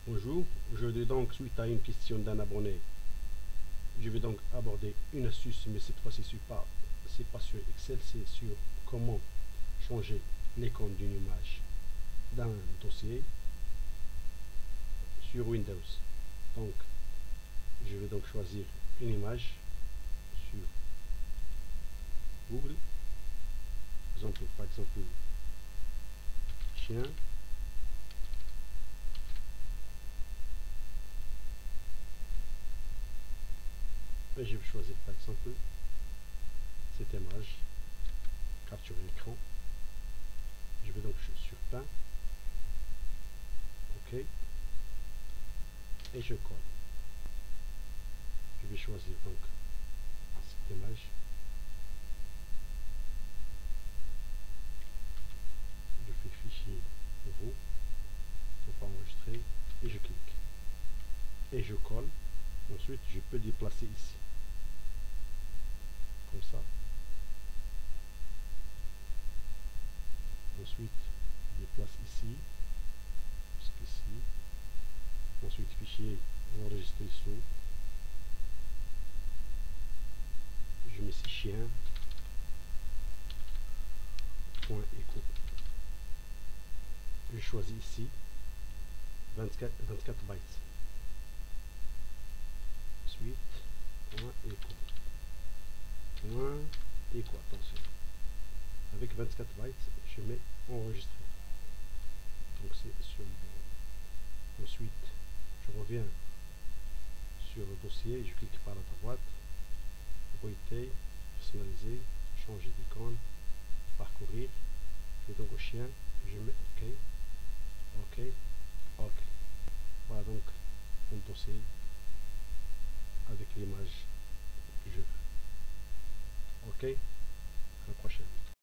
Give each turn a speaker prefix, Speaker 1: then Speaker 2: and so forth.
Speaker 1: Bonjour, aujourd'hui donc suite à une question d'un abonné, je vais donc aborder une astuce, mais cette fois-ci c'est pas sur Excel, c'est sur comment changer l'icône d'une image d'un dossier sur Windows. Donc je vais donc choisir une image sur Google, par exemple chien. Et je vais choisir par exemple cette image, capture l'écran. Je vais donc sur peint, ok, et je colle. Je vais choisir donc cette image. Je fais fichier nouveau, pour pas enregistrer, et je clique. Et je colle. Ensuite, je peux déplacer ici. Comme ça. Ensuite, je déplace ici. Jusqu'ici. Ensuite, fichier enregistré sous. Je mets ici chien. Point écho. Je choisis ici 24 bytes. Ensuite, point écho. Point écho, attention. Avec 24 bytes, je mets enregistrer. Donc c'est sur le bureau. Ensuite, je reviens sur le dossier, je clique par la droite, propriété, personnaliser, changer d'icône, parcourir. Je vais donc au chien, je mets OK, OK, OK. Voilà donc mon dossier avec l'image que je veux. OK.